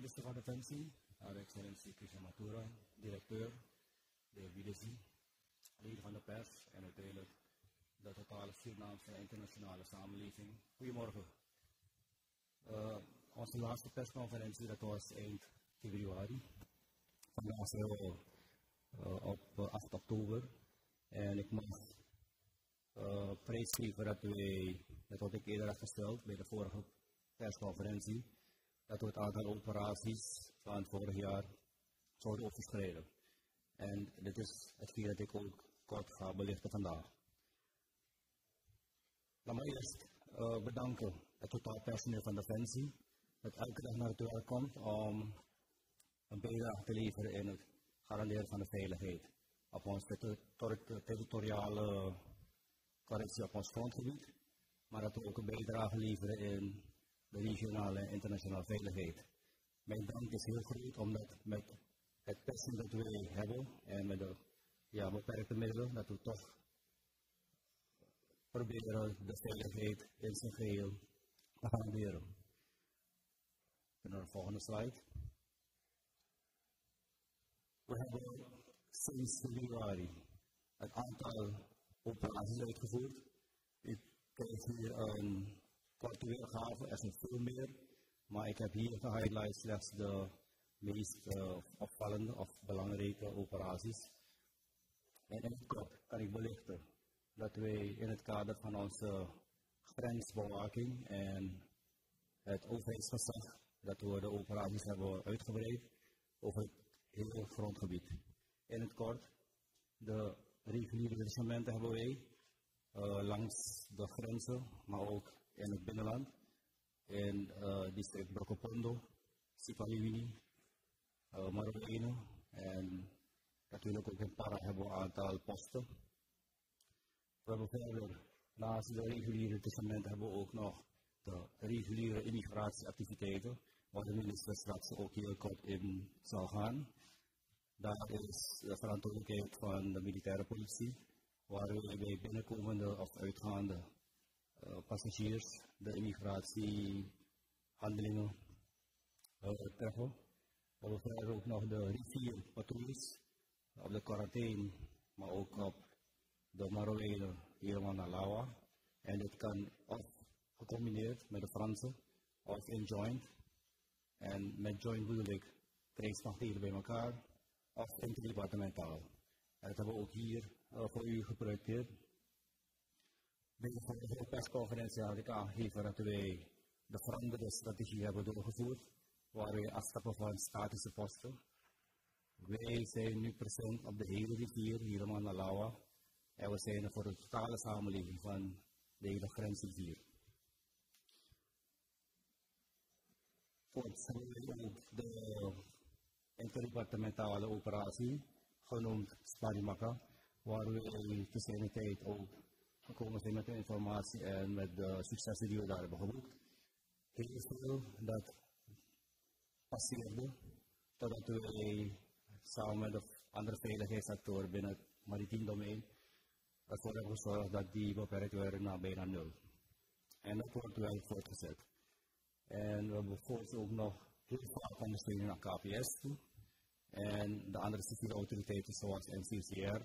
Minister van Defensie, Haar Excellentie Krishna Mathura, directeur, de heer Wiedesi, leden van de pers en uiteindelijk de totale Surinaamse en internationale samenleving. Goedemorgen. Onze laatste persconferentie dat was eind februari. Vandaag zijn we op 8 oktober en ik mag prijsgeven dat wij, dat had ik eerder gesteld bij de vorige persconferentie, dat we het aantal operaties van vorig jaar zouden overschrijden. En dit is hetgeen dat ik ook kort ga belichten vandaag. Laat me eerst bedanken het totaal personeel van Defensie dat elke dag naar het werk komt om een bijdrage te leveren in het garanderen van de veiligheid op ons territoriale correctie op ons grondgebied, maar dat we ook een bijdrage leveren in de regionale en internationale veiligheid. Mijn dank is heel groot omdat met het personeel dat wij hebben en met de beperkte middelen dat we toch proberen de veiligheid in zijn geheel te garanderen. Naar de volgende slide. We hebben sinds februari het aantal operaties uitgevoerd. U krijgt hier een korte weergave, er zijn veel meer, maar ik heb hier gehighlight slechts de meest opvallende of belangrijke operaties. En in het kort kan ik belichten dat wij in het kader van onze grensbewaking en het overheidsgezag dat we de operaties hebben uitgebreid over het hele grondgebied. In het kort, de reguliere detachementen hebben wij langs de grenzen, maar ook in het binnenland, in district Brokopondo, Sipaliwini, Marowijne en natuurlijk ook in Para hebben we een aantal posten. We hebben verder, naast de reguliere detachementen hebben we ook nog de reguliere immigratieactiviteiten, waar de minister straks ook heel kort in zal gaan. Daar is de verantwoordelijkheid van de militaire politie, waar we bij binnenkomende of uitgaande passagiers de immigratiehandelingen treffen. We hebben verder ook nog de rivierpatrouilles op de quarantaine, maar ook op de Marowijne helemaal naar Lawa. En dit kan of gecombineerd met de Franse of in joint. En met joint bedoel ik krijgsmachtdelen bij elkaar of interdepartementaal. En dat hebben we ook hier voor u geprojecteerd. Bij de vorige persconferentie had ik aangegeven dat wij de veranderde strategie hebben doorgevoerd, waar wij afstappen van statische posten. Wij zijn nu present op de hele rivier, helemaal naar Lawa. En we zijn er voor de totale samenleving van de hele grensrivier. Voorts hebben we ook de interdepartementale operatie, genoemd Sparimaka, waar we tussen de tijd ook gekomen zijn met de informatie en met de successen die we daar hebben geboekt. Heel veel dat passeerde totdat we samen met de andere veiligheidsactoren binnen het maritiem domein ervoor hebben gezorgd dat die beperkt werden naar bijna 0. En dat wordt wel voortgezet. En we hebben voorts ook nog heel vaak ondersteuning naar KPS toe en de andere civiele autoriteiten zoals NCCR,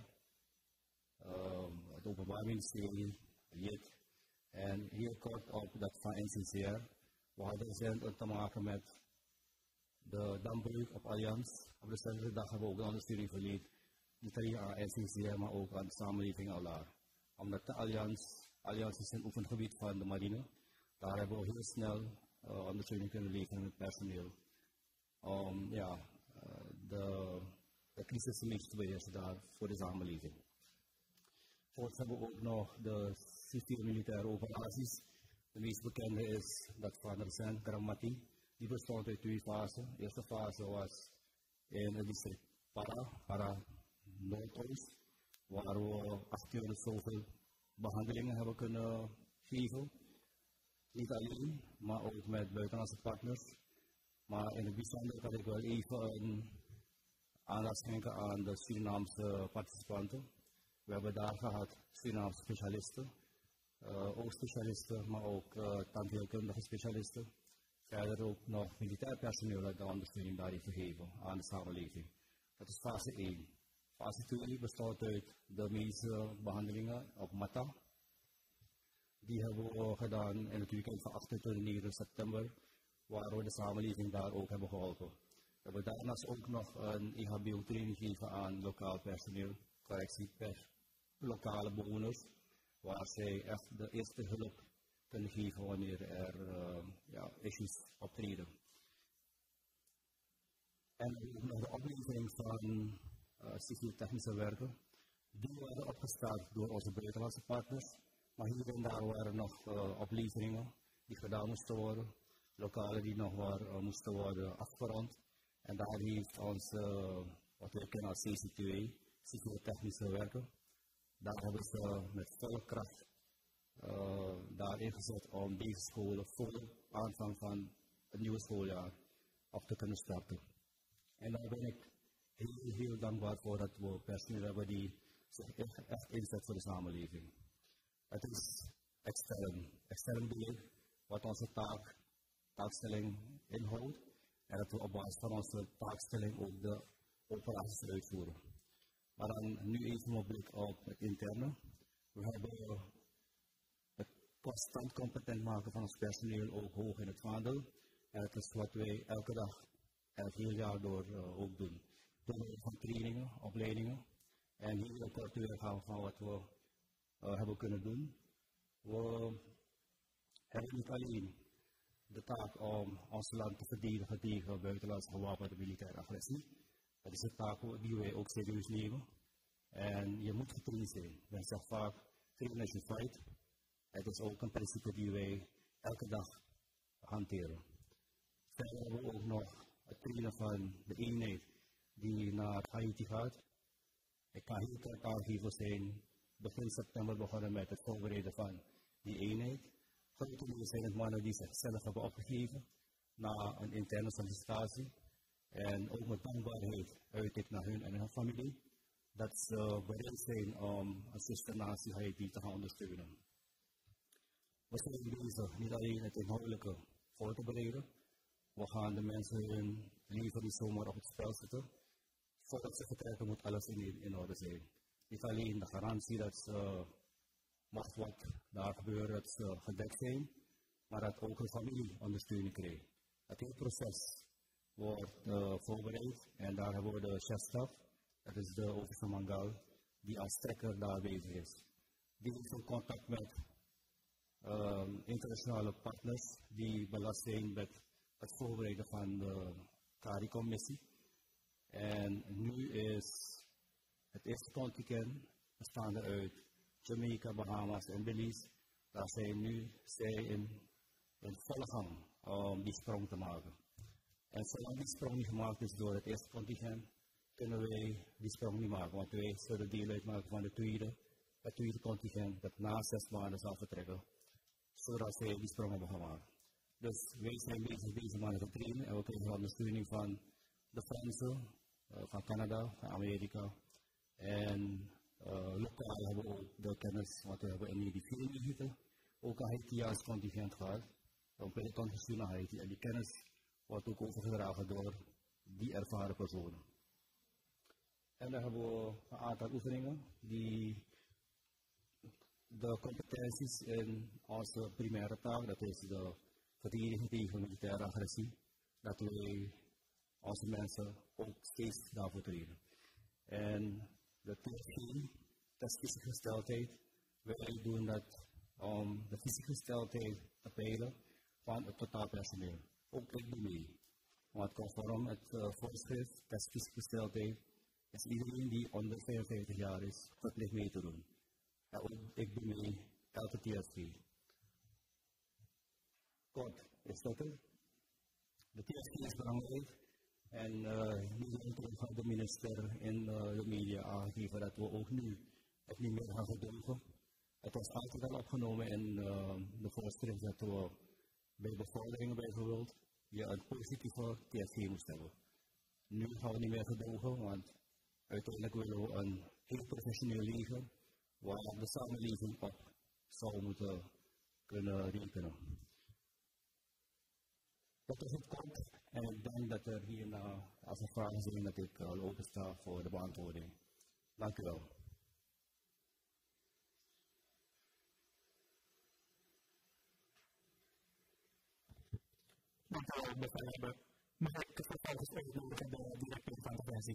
het Openbaar Ministerie, JIT. En heel kort op dat van NCCR. We hadden recent te maken met de dambreuk op Allianz. Op dezelfde dag hebben we ook ondersteuning verleend, niet alleen aan NCCR, maar ook aan de samenleving al daar. Omdat de Allianz is een oefengebied van de marine, daar hebben we heel snel ondersteuning kunnen leveren met personeel. Om de crisis een beetje te beheersen daar voor de samenleving. Voorts hebben we ook nog de civiel-militaire operaties. De meest bekende is dat van recent Grammati. Die bestond uit 2 fasen. De eerste fase was in het district Para Noordoost, waar we 8 keer zoveel behandelingen hebben kunnen geven. Niet alleen, maar ook met buitenlandse partners. Maar in het bijzonder kan ik wel even aandacht schenken aan de Surinaamse participanten. We hebben daar gehad Surinaamse specialisten, oogspecialisten, maar ook tandheelkundige specialisten, verder ook nog militair personeel dat de ondersteuning daarin gegeven aan de samenleving. Dat is fase 1. Fase 2 bestaat uit de medische behandelingen op MATA. Die hebben we gedaan in het weekend van 28 en 9 september, waar we de samenleving daar ook hebben geholpen. We hebben daarnaast ook nog een EHBO-training gegeven aan lokaal personeel, correctie per lokale bewoners, waar zij echt de eerste hulp kunnen geven wanneer er issues optreden. En ook nog de oplevering van civiel-technische werken. Die werden opgestart door onze buitenlandse partners, maar hier en daar waren nog opleveringen die gedaan moesten worden, lokalen die nog moesten worden afgerond. En daar heeft ons, wat we kennen als CC2, civiel-technische werken, daar hebben ze met volle kracht daar ingezet om deze scholen voor aanvang van het nieuwe schooljaar op te kunnen starten. En daar ben ik heel dankbaar voor dat we personeel hebben die zich echt inzet voor de samenleving. Het is extern beheer wat onze taakstelling inhoudt en dat we op basis van onze taakstelling ook de operaties uitvoeren. Maar dan nu even een blik op het interne. We hebben het constant competent maken van ons personeel ook hoog in het vaandel. En dat is wat wij elke dag en het hele jaar door ook doen. Door middel van trainingen, opleidingen. En hier een korte weergave van wat we hebben kunnen doen. We hebben niet alleen de taak om ons land te verdedigen tegen buitenlandse gewapende militaire agressie. Dat is een taak die wij ook serieus nemen. En je moet getraind zijn. Men zegt vaak, train as you fight. Het is ook een principe die wij elke dag hanteren. Verder hebben we ook nog het trainen van de eenheid die naar Haiti gaat. Ik kan heel kort aangeven, we zijn begin september begonnen met het voorbereiden van die eenheid. Grotendeels zijn het mannen die zichzelf hebben opgegeven na een interne sollicitatie. En ook met dankbaarheid uit ik naar hun en hun familie dat ze bereid zijn om een zusternatie Haiti te gaan ondersteunen. We zijn bezig niet alleen het inhoudelijke voor te bereiden. We gaan de mensen hun leven niet zomaar op het spel zetten. Voordat ze vertrekken moet alles in orde zijn. Niet alleen de garantie dat ze, mocht wat daar gebeuren, dat ze gedekt zijn, maar dat ook hun familie ondersteuning krijgt. Het hele proces wordt voorbereid en daar hebben we de chefstaf, dat is de overste Mangal, die als trekker daar bezig is. Die heeft ook contact met internationale partners die belast zijn met het voorbereiden van de CARI-commissie. En nu is het eerste contingent bestaande uit Jamaica, Bahamas en Belize. Daar zijn nu in volle gang om die sprong te maken. En zolang die sprong niet gemaakt is door het eerste contingent, kunnen wij die sprong niet maken. Want wij zullen deel uitmaken van het tweede contingent dat na 6 maanden zal vertrekken, zodat zij die sprong hebben gemaakt. Dus wij zijn bezig deze maanden te trainen en we krijgen ondersteuning van de Fransen, van Canada, van Amerika. En lokaal hebben we ook de kennis, want we hebben in 1994 ook een Haitiaans contingent gehad. Een peloton gestuurd naar Haiti en die kennis wordt ook overgedragen door die ervaren personen. En dan hebben we een aantal oefeningen die de competenties in onze primaire taak, dat is de verdediging tegen militaire agressie, dat wij onze mensen ook steeds daarvoor trainen. En de TFG, dat is fysieke gesteldheid. Wij doen dat om de fysieke gesteldheid te peilen van het totaalpersoneel. Ook ik doe mee. Want conform het voorschrift, dat is fysieke gesteldheid, is iedereen die onder 55 jaar is, verplicht mee te doen. En ook ik doe mee, elke TFG. Kort, is dat het? De TFG is belangrijk. En nu heeft de minister in de media aangegeven dat we ook nu het niet meer gaan gedogen. Het was altijd al opgenomen in de voorschrift dat we bij bevorderingen bijvoorbeeld je een positieve TSG moest hebben. Nu gaan we niet meer gedogen, want uiteindelijk willen we een heel professioneel leger waar de samenleving op zou moeten kunnen rekenen. Dat is het kort. En ik denk dat er hierna, als er vragen zijn, dat ik al opensta voor de beantwoording. Dank u wel. Dank u wel, bevelhebber. Mag ik vervolgens uitnodigen de directeur van Defensie?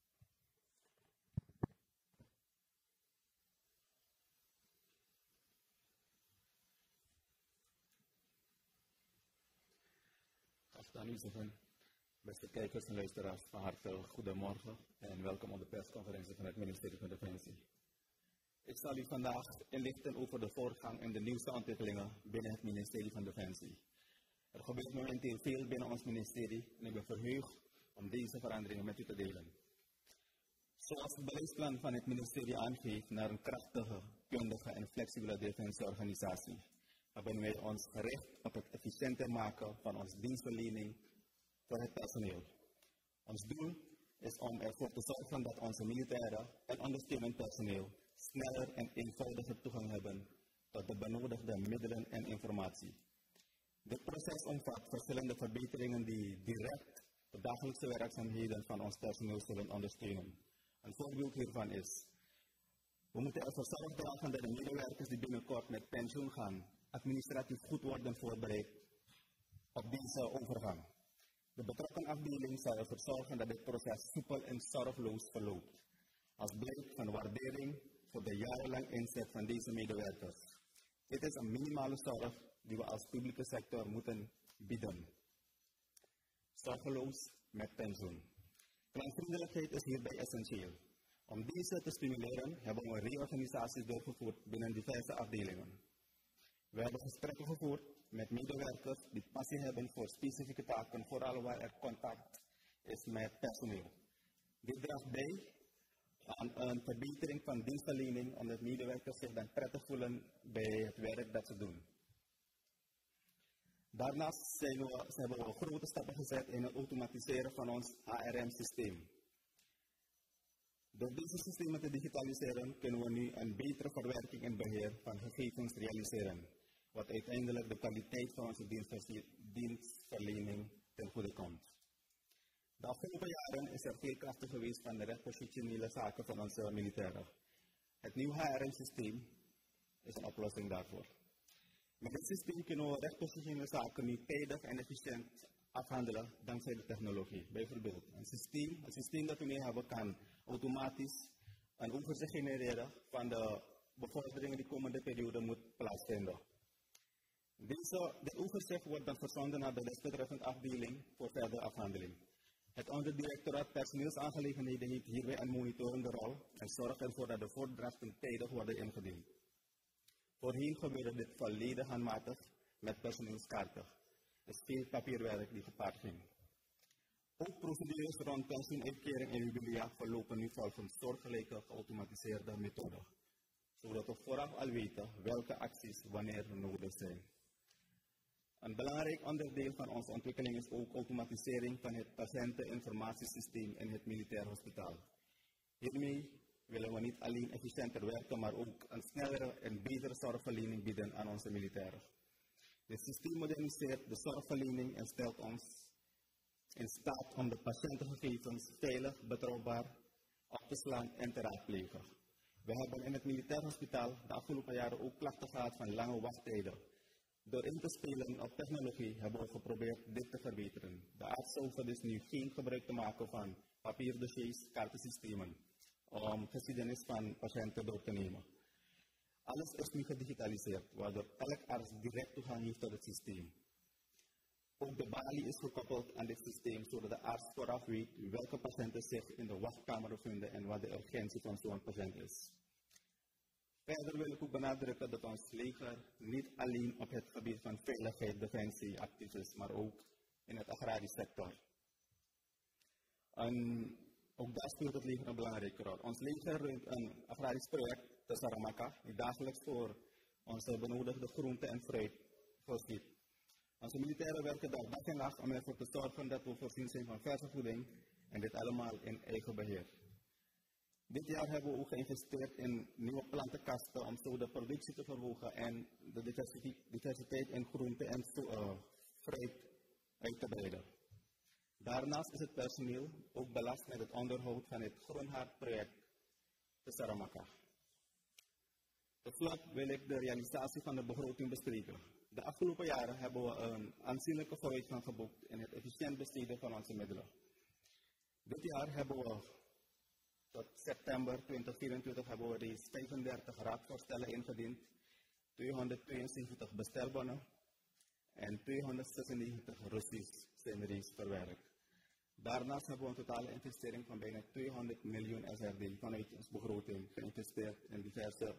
Geachte aanwezigen, beste kijkers en luisteraars, van harte goedemorgen en welkom op de persconferentie van het ministerie van Defensie. Ik zal u vandaag inlichten over de voortgang en de nieuwste ontwikkelingen binnen het ministerie van Defensie. Er gebeurt momenteel veel binnen ons ministerie en ik ben verheugd om deze veranderingen met u te delen. Zoals het beleidsplan van het ministerie aangeeft naar een krachtige, kundige en flexibele defensieorganisatie, hebben wij ons gericht op het efficiënter maken van onze dienstverlening voor het personeel. Ons doel is om ervoor te zorgen dat onze militairen en ondersteunend personeel sneller en eenvoudiger toegang hebben tot de benodigde middelen en informatie. Dit proces omvat verschillende verbeteringen die direct de dagelijkse werkzaamheden van ons personeel zullen ondersteunen. Een voorbeeld hiervan is: we moeten ervoor zorg dragen dat de medewerkers die binnenkort met pensioen gaan, administratief goed worden voorbereid op deze overgang. De betrokken afdeling zal ervoor zorgen dat dit proces soepel en zorgloos verloopt, als blijk van waardering voor de jarenlang inzet van deze medewerkers. Dit is een minimale zorg die we als publieke sector moeten bieden. Zorgeloos met pensioen. Klantvriendelijkheid is hierbij essentieel. Om deze te stimuleren hebben we reorganisaties doorgevoerd binnen diverse afdelingen. We hebben gesprekken gevoerd met medewerkers die passie hebben voor specifieke taken, vooral waar er contact is met personeel. Dit draagt bij aan een verbetering van dienstverlening, omdat medewerkers zich dan prettig voelen bij het werk dat ze doen. Daarnaast hebben we grote stappen gezet in het automatiseren van ons HRM-systeem. Door deze systemen te digitaliseren kunnen we nu een betere verwerking en beheer van gegevens realiseren, wat uiteindelijk de kwaliteit van onze dienstverlening ten goede komt. De afgelopen jaren is er veel kracht geweest van de rechtpositionele zaken van onze militairen. Het nieuwe HRM-systeem is een oplossing daarvoor. Met dit systeem kunnen we rechtpositionele zaken nu tijdig en efficiënt afhandelen dankzij de technologie. Bijvoorbeeld, een systeem dat we nu hebben kan automatisch een overzicht genereren van de bevorderingen die komende periode moet plaatsvinden. Dit overzicht wordt dan verzonden naar de desbetreffende afdeling voor verdere afhandeling. Het onderdirectoraat personeelsaangelegenheden heeft hierbij een monitorende rol en zorgt ervoor dat de voordrachten tijdig worden ingediend. Voorheen gebeurde dit volledig handmatig met personeelskaarten. Er is veel papierwerk die gepaard ging. Ook procedures rond pensioenuitkering en jubilia verlopen nu volgens soortgelijke geautomatiseerde methoden, zodat we vooraf al weten welke acties wanneer nodig zijn. Een belangrijk onderdeel van onze ontwikkeling is ook automatisering van het patiënteninformatiesysteem in het militair hospitaal. Hiermee willen we niet alleen efficiënter werken, maar ook een snellere en betere zorgverlening bieden aan onze militairen. Dit systeem moderniseert de zorgverlening en stelt ons in staat om de patiëntengegevens veilig, betrouwbaar op te slaan en te raadplegen. We hebben in het militair hospitaal de afgelopen jaren ook klachten gehad van lange wachttijden. Door in te spelen op technologie hebben we geprobeerd dit te verbeteren. De arts hoeven dus nu geen gebruik te maken van papierdossiers, kaartensystemen, om geschiedenis van patiënten door te nemen. Alles is nu gedigitaliseerd, waardoor elk arts direct toegang heeft tot het systeem. Ook de balie is gekoppeld aan dit systeem, zodat de arts vooraf weet welke patiënten zich in de wachtkamer bevinden en wat de urgentie van zo'n patiënt is. Verder wil ik ook benadrukken dat ons leger niet alleen op het gebied van veiligheid, defensie actief is, maar ook in het agrarische sector. Ook daar speelt het leger een belangrijke rol. Ons leger runt een agrarisch project, de Saramaka, die dagelijks voor onze benodigde groente en fruit voorziet. Onze militairen werken daar dag en nacht om ervoor te zorgen dat we voorzien zijn van verse voeding en dit allemaal in eigen beheer. Dit jaar hebben we ook geïnvesteerd in nieuwe plantenkasten om zo de productie te verhogen en de diversiteit in groente en fruit uit te breiden. Daarnaast is het personeel ook belast met het onderhoud van het Groenhart-project te Saramaka. Tot slot wil ik de realisatie van de begroting bespreken. De afgelopen jaren hebben we een aanzienlijke vooruitgang geboekt in het efficiënt besteden van onze middelen. Dit jaar hebben we tot september 2024 hebben we reeds 35 raadvoorstellen ingediend, 272 bestelbonnen en 296 russies zijn reeds verwerkt. Daarnaast hebben we een totale investering van bijna 200 miljoen SRD vanuit onze begroting geïnvesteerd in diverse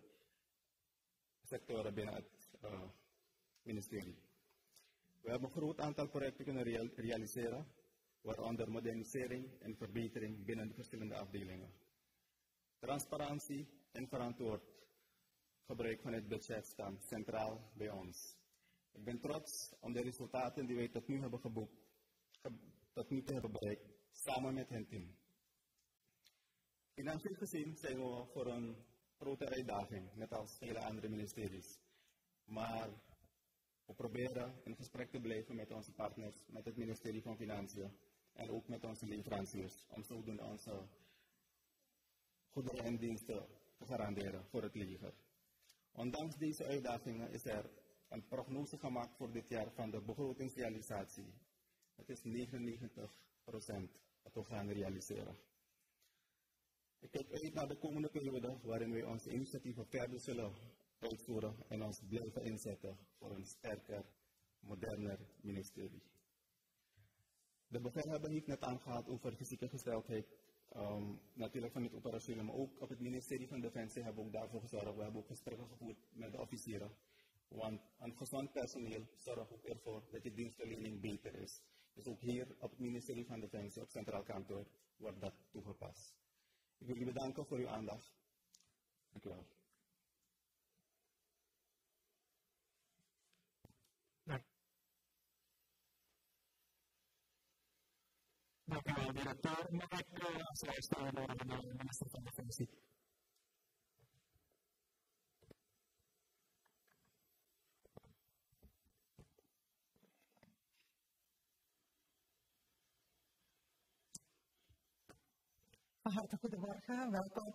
sectoren binnen het ministerie. We hebben een groot aantal projecten kunnen realiseren, waaronder modernisering en verbetering binnen de verschillende afdelingen. Transparantie en verantwoord gebruik van het budget staan centraal bij ons. Ik ben trots om de resultaten die wij tot nu hebben geboekt, tot nu toe hebben bereikt, samen met het team. Financieel gezien zijn we voor een grote uitdaging, net als vele andere ministeries. Maar we proberen in gesprek te blijven met onze partners, met het ministerie van Financiën en ook met onze leveranciers, om zodoende onze goederen en diensten te garanderen voor het leger. Ondanks deze uitdagingen is er een prognose gemaakt voor dit jaar van de begrotingsrealisatie. Het is 99% dat we gaan realiseren. Ik kijk uit naar de komende periode waarin wij onze initiatieven verder zullen uitvoeren en ons blijven inzetten voor een sterker, moderner ministerie. De bevelhebber heeft net aangehaald over fysieke gesteldheid, natuurlijk van het operationeel, maar ook op het ministerie van Defensie hebben we ook daarvoor gezorgd. We hebben ook gesprekken gevoerd met de officieren. Want een gezond personeel zorgt ook ervoor dat je dienstverlening beter is. Dus ook hier op het ministerie van Defensie, op Centraal Kantoor, wordt dat toegepast. Ik wil u bedanken voor uw aandacht. Dank u wel. Dank u wel, directeur. Mag ik als eerste door de minister van Defensie? Hartelijk goedemorgen, welkom.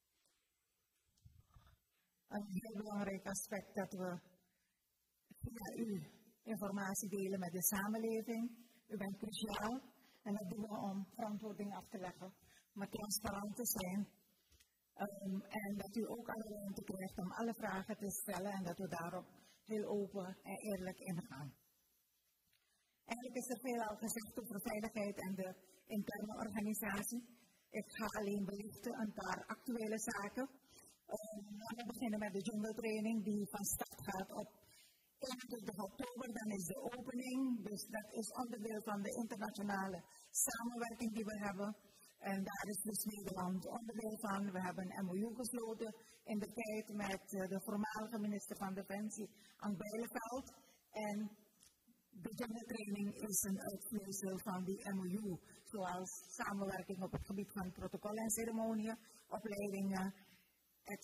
Een heel belangrijk aspect dat we via u informatie delen met de samenleving. U bent cruciaal en dat doen we om verantwoording af te leggen, maar transparant te zijn. En dat u ook alle ruimte krijgt om alle vragen te stellen en dat we daarop heel open en eerlijk ingaan. Eigenlijk is er veel al gezegd over veiligheid en de interne organisatie. Ik ga alleen belichten een paar actuele zaken. We beginnen met de jungle training die van start gaat op 21 oktober. Dan is de opening, dus dat is onderdeel van de internationale samenwerking die we hebben. En daar is dus Nederland onderdeel van. We hebben een MOU gesloten in de tijd met de voormalige minister van Defensie, Ank Bijleveld. En de jungle training is een uitvloeisel van die MOU, zoals samenwerking op het gebied van protocol en ceremonieën, opleidingen, etc.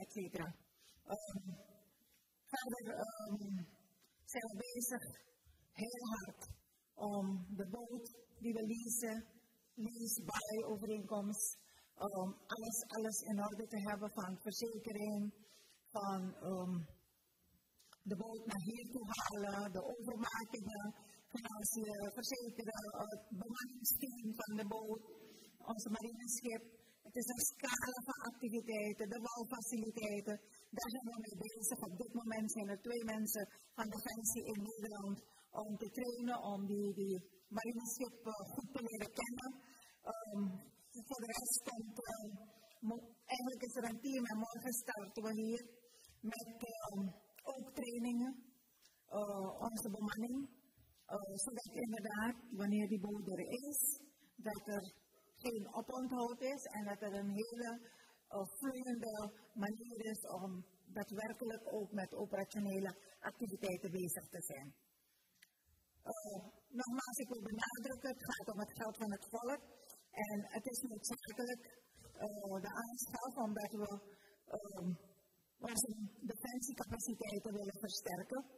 Verder zijn we bezig heel hard om de boot die we lease-buy overeenkomst, alles in orde te hebben van verzekering, van de boot naar hier toe halen, de overmakingen, financiën verzekeren, het bemanningsteam van de boot, onze marineschip. Het is een scala van activiteiten, de walfaciliteiten. Daar zijn we mee bezig. Op dit moment zijn er 2 mensen van Defensie in Nederland om te trainen, om die marineschip goed te leren kennen. Voor de rest komt, eigenlijk is er een team en morgen starten we hier met ook trainingen, onze bemanning, zodat inderdaad, wanneer die boot er is, dat er geen oponthoud is en dat er een hele vloeiende manier is om daadwerkelijk ook met operationele activiteiten bezig te zijn. Nogmaals, ik wil benadrukken, het gaat om het geld van het volk en het is noodzakelijk de aanschaf omdat we onze defensiecapaciteiten willen versterken.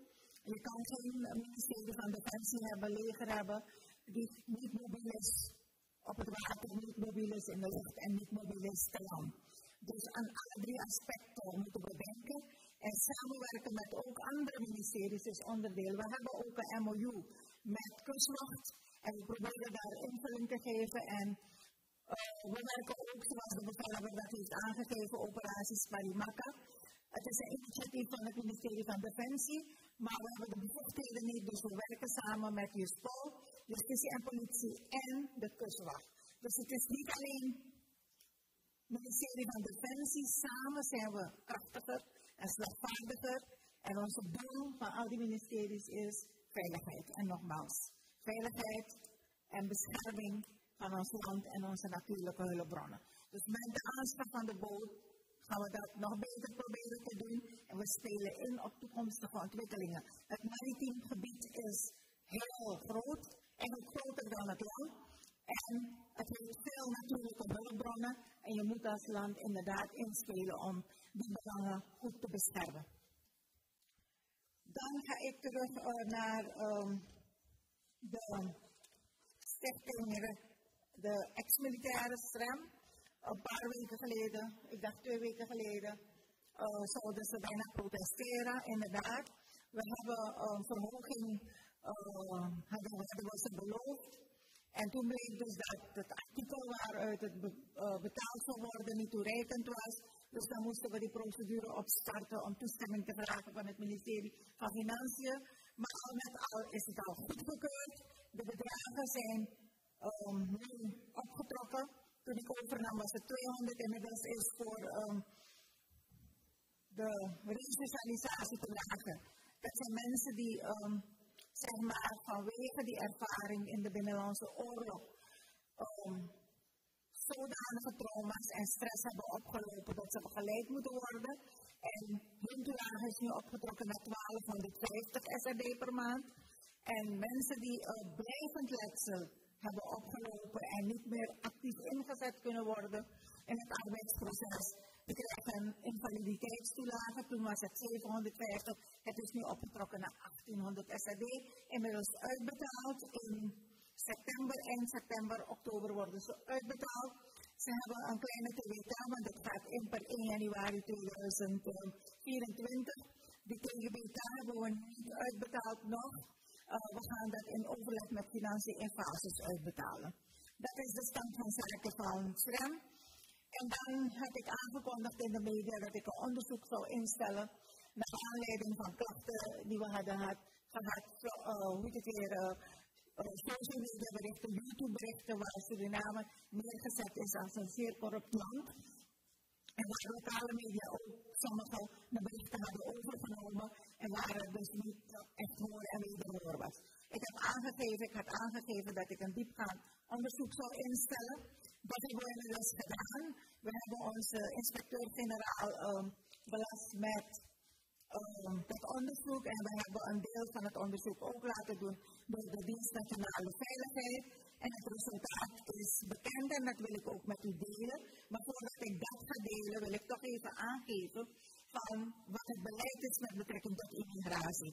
Je kan geen ministerie van Defensie hebben, leger hebben, die niet mobiel is op het water, niet mobiel is in de lucht en niet mobiel is te land. Dus aan alle 3 aspecten moeten we denken. En samenwerken met ook andere ministeries is onderdeel. We hebben ook een MOU met Kustwacht en we proberen daar invulling te geven. En we werken ook, zoals de bevelhebber dat heeft aangegeven, operaties Parimaka. Het is een initiatief van het ministerie van Defensie, maar we hebben de bevoegdheden niet, dus we werken samen met Juspol, Justitie en Politie en de Kustwacht. Dus het is niet alleen het ministerie van Defensie, samen zijn we krachtiger en slagvaardiger. En onze doel van al die ministeries is veiligheid. En nogmaals, veiligheid en bescherming van ons land en onze natuurlijke hulpbronnen. Dus met de aanschaf van de boot gaan we dat nog beter proberen te doen. En we spelen in op toekomstige ontwikkelingen. Het maritiem gebied is heel groot en groter dan het land. En het heeft veel natuurlijke hulpbronnen. En je moet als land inderdaad inspelen om die belangen goed te beschermen. Dan ga ik terug naar de stichting, de ex-militaire SREM. Een paar weken geleden, ik dacht 2 weken geleden, zouden ze bijna protesteren, inderdaad. We hebben een verhoging, hadden we ze beloofd. En toen bleek dus dat het artikel waaruit het betaald zou worden niet toereikend was. Dus dan moesten we die procedure opstarten om toestemming te vragen van het ministerie van Financiën. Maar al met al is het al goedgekeurd. De bedragen zijn nu opgetrokken. Toen ik overnam was het 200 en inmiddels is voor de resocialisatie te lagen. Dat zijn mensen die zeg maar vanwege die ervaring in de Binnenlandse Oorlog zodanige trauma's en stress hebben opgelopen dat ze begeleid moeten worden. En hun toelage is nu opgetrokken naar 1250 SRD per maand. En mensen die blijvend letsel hebben opgelopen en niet meer actief ingezet kunnen worden in het arbeidsproces. We krijgen een invaliditeitstoelage, toen was het 750, het is nu opgetrokken naar 1800 SRD. Inmiddels uitbetaald in september, eind september, oktober worden ze uitbetaald. Ze hebben een kleine TWK, want dat gaat in per 1 januari 2024. Die TWK hebben we niet uitbetaald nog. We gaan dat in overleg met Financiën in fases uitbetalen. Dat is de stand van zaken van SREM. En dan heb ik aangekondigd in de media dat ik een onderzoek zou instellen naar aanleiding van klachten die we hadden gehad, social media berichten, YouTube berichten waar Suriname neergezet is als een zeer corrupt land. En waar lokale media ook sommige berichten hadden overgenomen en waar het dus niet echt hoor en wederhoor was. Ik had aangegeven dat ik een diepgaand onderzoek zou instellen. Dat hebben we inmiddels gedaan. We hebben onze inspecteur-generaal belast met dat onderzoek en we hebben een deel van het onderzoek ook laten doen door de Dienst Nationale Veiligheid. En het resultaat is bekend en dat wil ik ook met u delen. Maar voordat ik dat ga delen, wil ik toch even aangeven van wat het beleid is met betrekking tot immigratie.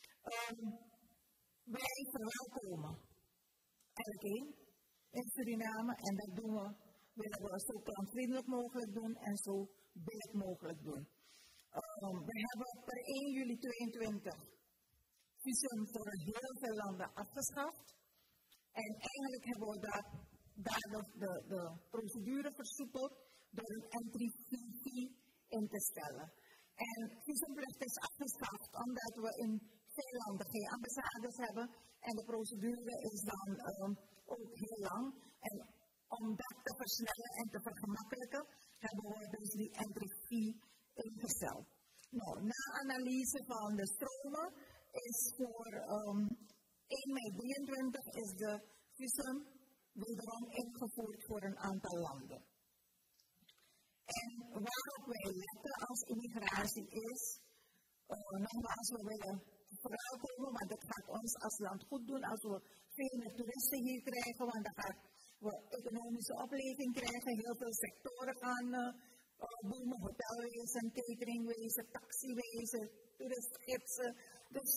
Wij verwelkomen elkeen in Suriname en dat doen we, willen we zo klantvriendelijk mogelijk doen en zo billig mogelijk doen. We hebben per 1 juli 2022 visum voor heel veel landen afgeschaft. En eigenlijk hebben we daardoor de procedure versoepeld door een entry-fee in te stellen. En visumplicht is afgeschaft omdat we in veel landen geen ambassades hebben. En de procedure is dan ook heel lang. En om dat te versnellen en te vergemakkelijken, hebben we dus die entry-fee ingesteld. Nou, na analyse van de stromen is voor 1 mei 23 is de visum wederom ingevoerd voor een aantal landen. En waarop wij letten als immigratie is, nogmaals, we willen verwelkomen, want het gaat ons als land goed doen als we veel meer toeristen hier krijgen, want dan gaan we economische opleving krijgen, heel veel sectoren gaan boomen, hotelwezen, cateringwezen, taxiwezen, toeristgidsen. Dus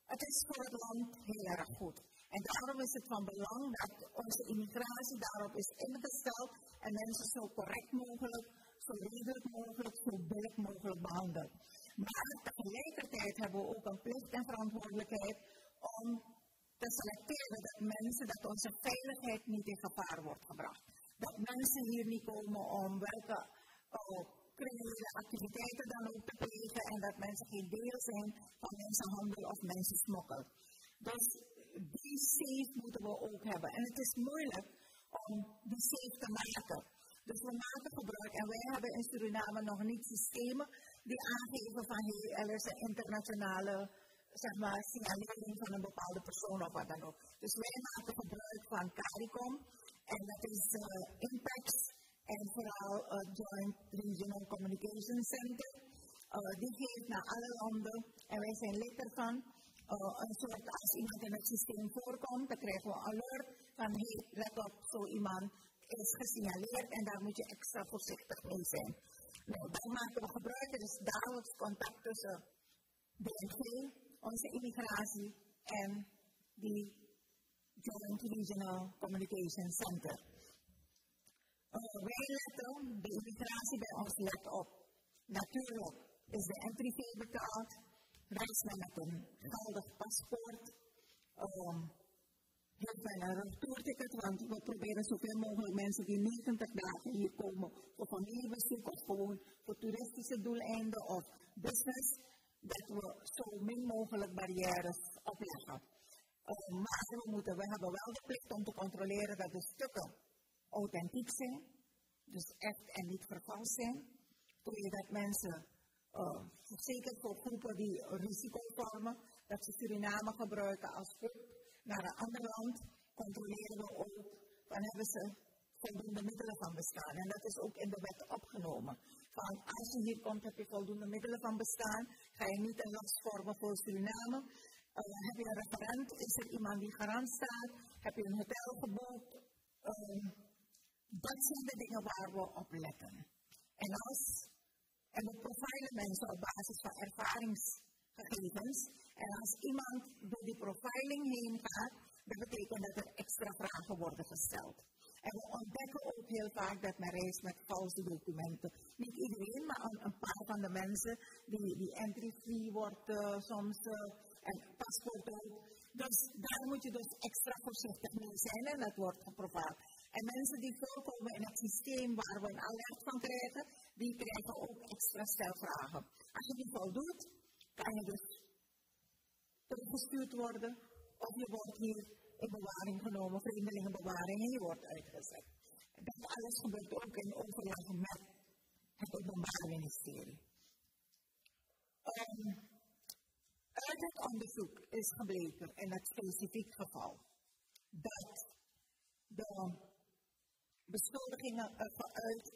Het is voor het land heel erg goed. En daarom is het van belang dat onze immigratie daarop is ingesteld en mensen zo correct mogelijk, zo redelijk mogelijk, zo billig mogelijk behandeld. Maar tegelijkertijd hebben we ook een plicht en verantwoordelijkheid om te selecteren dat mensen, dat onze veiligheid niet in gevaar wordt gebracht. Dat mensen hier niet komen om welke criminele activiteiten dan ook te plegen en dat mensen geen deel zijn van mensenhandel of mensensmokkel. Dus die safe moeten we ook hebben. En het is moeilijk om die safe te maken. Dus we maken gebruik en wij hebben in Suriname nog niet systemen die aangeven van er is een internationale signalering van een bepaalde persoon of wat dan ook. Dus wij maken gebruik van CARICOM en dat is Impact en vooral Joint Regional Communication Center. Die geeft naar alle landen en wij zijn lid ervan. Een soort als iemand in het systeem voorkomt, dan krijgen we een alert van let op, zo iemand is gesignaleerd en daar moet je extra voorzichtig mee zijn. Nou, daar maken we gebruik, er is dagelijks contact tussen BNG, onze immigratie en die Joint Regional Communication Center. Wij letten, de immigratie bij ons let op. Natuurlijk is de entry fee betaald, reis men met een geldig paspoort, heeft men een retourticket, want we proberen zoveel mogelijk mensen die 90 dagen hier komen voor familiebezoek of gewoon voor toeristische doeleinden of business, dat we zo min mogelijk barrières opleggen. Maar we hebben wel de plicht om te controleren dat de stukken authentiek zijn, dus echt en niet vervalst zijn. Dat mensen zeker voor groepen die risico vormen, dat ze Suriname gebruiken als groep naar een ander land, controleren we ook van hebben ze voldoende middelen van bestaan. En dat is ook in de wet opgenomen. Van als je hier komt, heb je voldoende middelen van bestaan, ga je niet een last vormen voor Suriname. Heb je een referent, is er iemand die garant staat, heb je een hotel geboekt. Dat zijn de dingen waar we op letten. En we profilen mensen op basis van ervaringsgegevens. En als iemand door die profiling heen gaat, dat betekent dat er extra vragen worden gesteld. En we ontdekken ook heel vaak dat men reist met valse documenten. Niet iedereen, maar een paar van de mensen die entry fee wordt soms en paspoort ook. Dus daar moet je dus extra voorzichtig mee zijn en dat wordt geprofileerd. En mensen die voorkomen in het systeem waar we een alert van krijgen, die krijgen ook extra stelvragen. Als je die voldoet, kan je dus teruggestuurd worden of je wordt hier in bewaring genomen, vreemdelingenbewaring en je wordt uitgezet. Dat alles gebeurt ook in overleg met het Openbaar Ministerie. Uit het onderzoek is gebleken in het specifiek geval dat de beschuldigingen geuit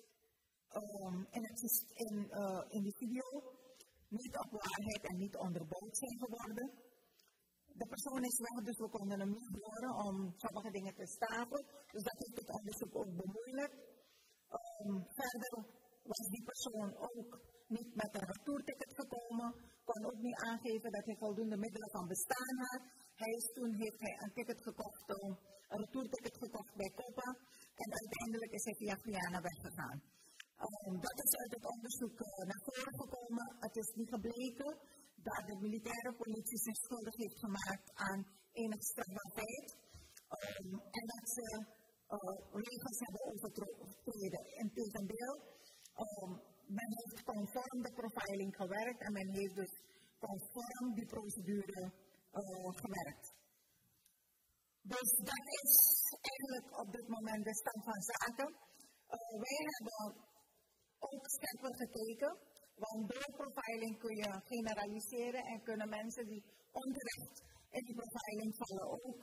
in die video niet op waarheid en niet onderbouwd zijn geworden. De persoon is weg, dus we konden hem niet horen om sommige dingen te stapelen. Dus dat heeft het onderzoek ook bemoeilijkt. Verder was die persoon ook niet met een retourticket gekomen, kon ook niet aangeven dat hij voldoende middelen van bestaan had. Toen heeft hij een ticket gekocht, een retourticket gekocht bij Copa en uiteindelijk is hij via Guyana weggegaan. Dat is uit het onderzoek naar voren gekomen. Het is niet gebleken dat de militaire politie zich schuldig heeft gemaakt aan enig strafbaar feit en dat ze regels hebben overtreden. Integendeel, men heeft conform de profiling gewerkt en men heeft dus conform die procedure gewerkt. Dus dat is eigenlijk op dit moment de stand van zaken. Wij hebben ook scherper gekeken, want door profiling kun je generaliseren en kunnen mensen die onterecht in die profiling vallen ook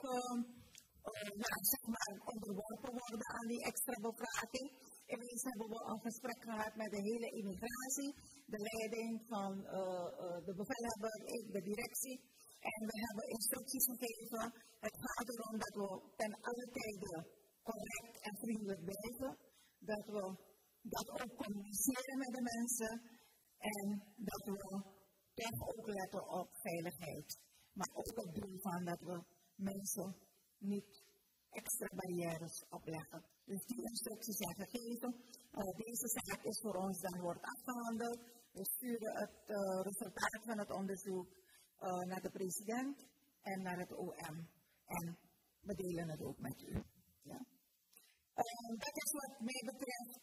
onderworpen worden aan die extra bevraging. Inmiddels hebben we een gesprek gehad met de hele immigratie, de leiding van de bevelhebber, de directie. En we hebben instructies gegeven. Het gaat erom dat we ten alle tijde correct en vriendelijk blijven. Dat we dat ook communiceren met de mensen. En dat we toch ook letten op veiligheid. maar ook het doel van dat we mensen niet extra barrières opleggen. Dus die instructies zijn gegeven. Deze zaak is voor ons dan wordt afgehandeld. We sturen het resultaat van het onderzoek naar de president en naar het OM. En we delen het ook met u. Ja. Dat is wat mij betreft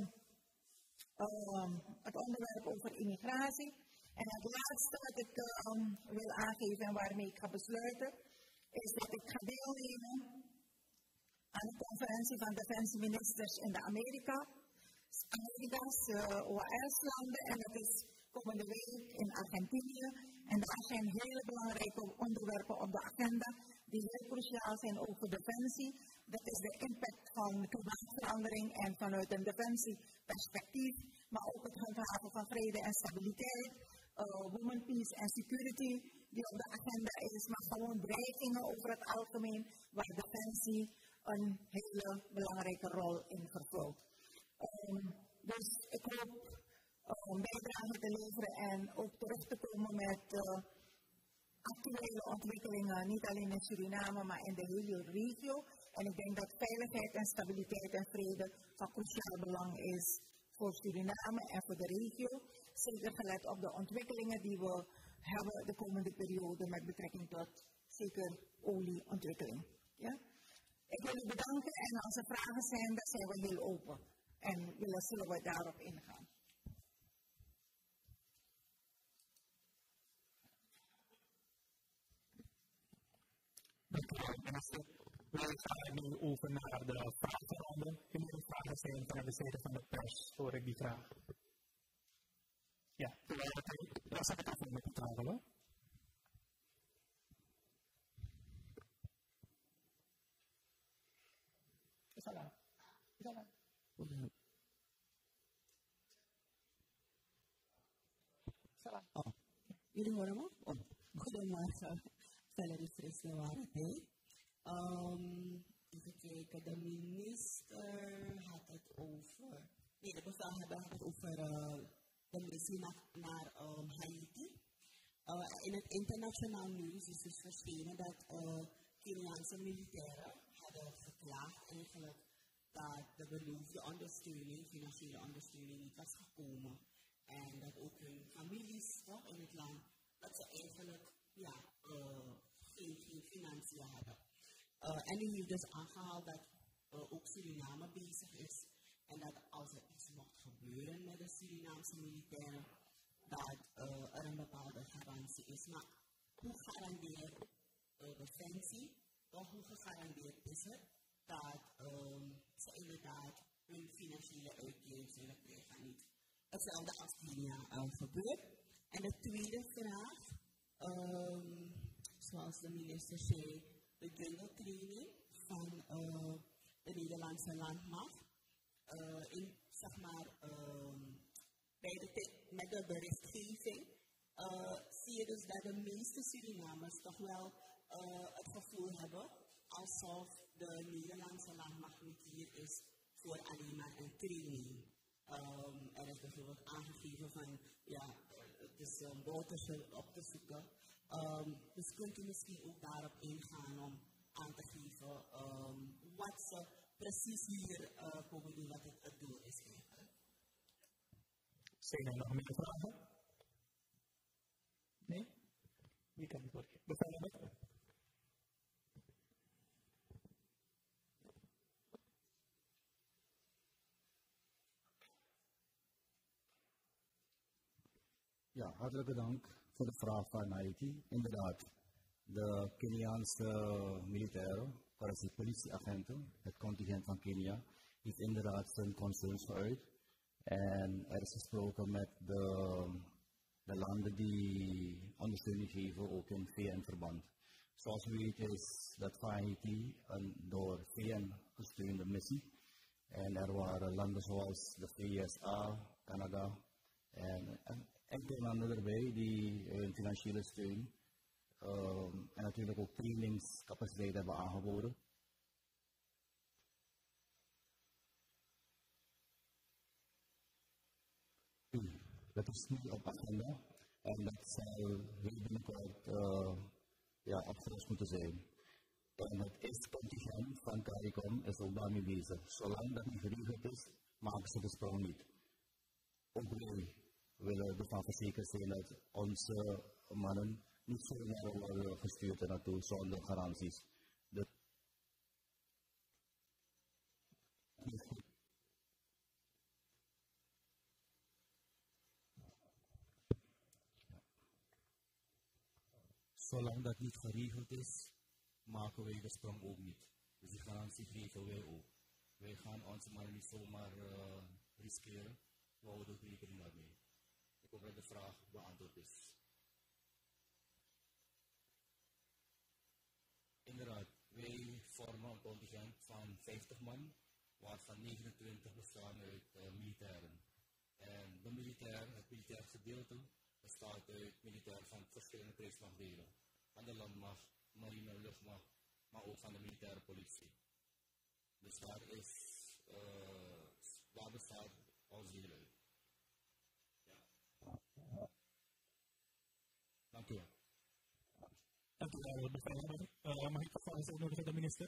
het onderwerp over immigratie. En het laatste wat ik wil aangeven en waarmee ik ga besluiten, is dat ik ga deelnemen aan de conferentie van defensieministers in de Amerika's, OAS-landen. En dat is komende week in Argentinië. En daar zijn hele belangrijke onderwerpen op de agenda die heel cruciaal zijn ook voor defensie. Dat is de impact van klimaatverandering en vanuit een defensieperspectief, maar ook het handhaven van vrede en stabiliteit, women, peace en security die op de agenda is, maar gewoon dreigingen over het algemeen waar defensie een hele belangrijke rol in vervult. Dus ik hoop een bijdrage te leveren en ook terug te komen met actuele ontwikkelingen, niet alleen in Suriname, maar in de hele regio. En ik denk dat veiligheid en stabiliteit en vrede van cruciaal belang is voor Suriname en voor de regio. Zeker gelet op de ontwikkelingen die we hebben de komende periode met betrekking tot zeker olieontwikkeling. Ja? Ik wil u bedanken en als er vragen zijn, dan zijn we heel open. En zullen we daarop ingaan. We gaan nu over naar de vragenronde. Er moeten vragen zijn van de zijde van de pers, hoor ik die vraag. Ja, dat zal ik even met die vragen hoor. Salam. Jullie horen me? Goedemorgen. Valerie Frislewaarde. Even kijken, de minister had het over. Nee, de bevelhebber had het over de missie naar Haiti. In het internationaal nieuws is dus verschenen dat Keniaanse militairen hadden verklaard eigenlijk dat de beloofde ondersteuning, financiële ondersteuning niet was gekomen. En dat ook hun families toch, in het land, dat ze eigenlijk geen financiën hadden. En u heeft dus aangehaald dat ook Suriname bezig is en dat als er iets mocht gebeuren met de Surinaamse militairen, dat er een bepaalde garantie is. Maar hoe garandeert Defensie, of hoe gegarandeerd is het dat ze inderdaad hun financiële uitkering zullen krijgen? Niet hetzelfde als 10 jaar gebeurt. En de tweede vraag, zoals de minister zei, de jungle training van de Nederlandse landmacht. Met de berichtgeving zie je dus dat de meeste Surinamers toch wel het gevoel hebben alsof de Nederlandse landmacht niet hier is voor alleen maar een training. Er is bijvoorbeeld aangegeven van dus boters op te zoeken. Dus kunt u misschien ook daarop ingaan om aan te geven wat ze precies hier komen doen, wat het doel is eigenlijk. Zijn er nog meer vragen? Nee? Wie kan het worden? Bevelhebber? Ja, hartelijk dank voor de vraag van Haiti. Inderdaad, de Keniaanse militairen, de politieagenten, het contingent van Kenia, heeft inderdaad zijn concerns geuit. En er is gesproken met de landen die ondersteuning geven, ook in VN-verband. Zoals u weet is dat Haiti een door VN gesteunde missie. En er waren landen zoals de VSA, Canada en enkele landen erbij die financiële steun en natuurlijk ook trainingscapaciteit hebben aangeboden. Dat is nu op agenda en dat zal heel binnenkort afgerust moeten zijn. En het eerste contingent van CARICOM is ook daarmee bezig. Zolang dat niet geregeld is, maken ze de sprong niet. Ook wij willen ervan verzekerd zijn dat onze mannen niet zomaar worden gestuurd naartoe zonder garanties. Zolang dat niet geregeld is, maken wij de sprong ook niet. Dus die garantie geven wij ook. Wij gaan onze mannen niet zomaar riskeren. We houden rekening daarmee. Ik hoop dat de vraag beantwoord is. Inderdaad, wij vormen een contingent van 50 man, waarvan 29 bestaan uit militairen. En het militair gedeelte bestaat uit militairen van verschillende krijgsmachtdelen. Van de landmacht, marine, luchtmacht, maar ook van de militaire politie. Dus daar bestaat ons deel uit. Ja. Dank u wel. Dank u wel, bevelhebber. Mag ik vervolgens uitnodigen de minister?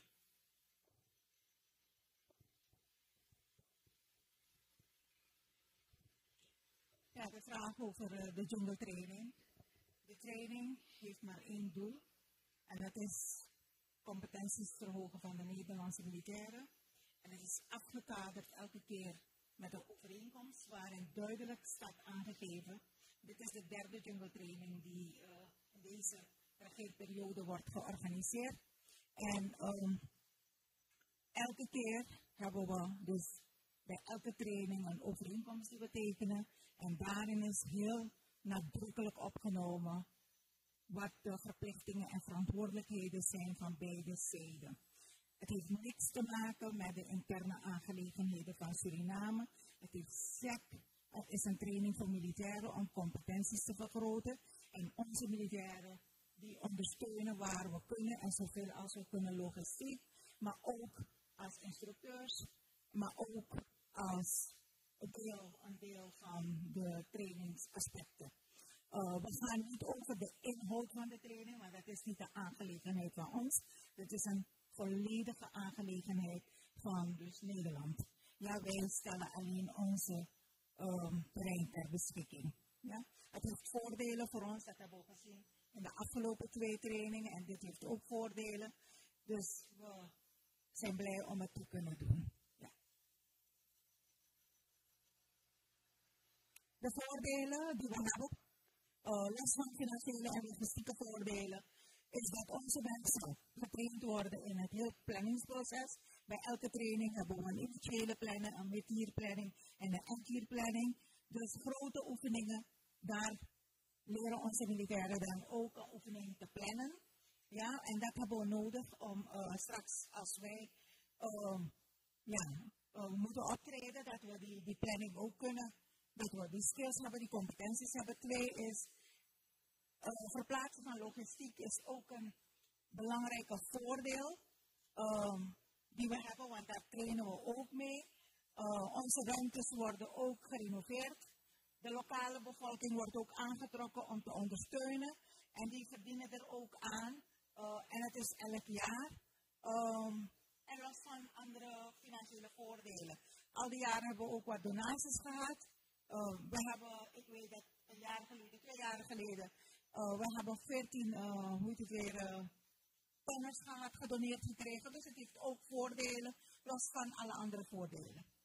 Ja, de vraag over de jungle training. De training heeft maar één doel. En dat is competenties verhogen van de Nederlandse militairen. En het is afgekaderd elke keer met een overeenkomst waarin duidelijk staat aangegeven. Dit is de derde jungle training die in deze regeerperiode wordt georganiseerd. En elke keer hebben we dus bij elke training een overeenkomst die we tekenen. En daarin is heel nadrukkelijk opgenomen wat de verplichtingen en verantwoordelijkheden zijn van beide zijden. Het heeft niks te maken met de interne aangelegenheden van Suriname. Het is een training voor militairen om competenties te vergroten. En onze militairen die ondersteunen waar we kunnen en zoveel als we kunnen logistiek, maar ook als instructeurs, maar ook als een deel van de trainingsaspecten. We gaan niet over de inhoud van de training, maar dat is niet de aangelegenheid van ons. Dat is een volledige aangelegenheid van dus Nederland. Ja, wij stellen alleen onze terrein ter beschikking. Ja? Het heeft voordelen voor ons, dat hebben we gezien in de afgelopen 2 trainingen en dit heeft ook voordelen. Dus we zijn blij om het te kunnen doen. Ja. De voordelen die we hebben, los van financiële en logistieke voordelen, is dat onze mensen getraind worden in het hele planningsproces. Bij elke training hebben we een initiële planning, een mid-year-planning en een end-year-planning. Dus grote oefeningen, daar leren onze militairen dan ook een oefening te plannen. Ja, en dat hebben we nodig om straks als wij moeten optreden, dat we die planning ook kunnen, dat we die skills hebben, die competenties hebben. 2 is verplaatsen van logistiek is ook een belangrijke voordeel die we hebben, want daar trainen we ook mee. Onze ruimtes worden ook gerenoveerd. De lokale bevolking wordt ook aangetrokken om te ondersteunen en die verdienen er ook aan. En het is elk jaar. En los van andere financiële voordelen. Al die jaren hebben we ook wat donaties gehad. We hebben, ik weet dat 2 jaar geleden, we hebben 14 tonners gedoneerd gekregen. Dus het heeft ook voordelen, los van alle andere voordelen.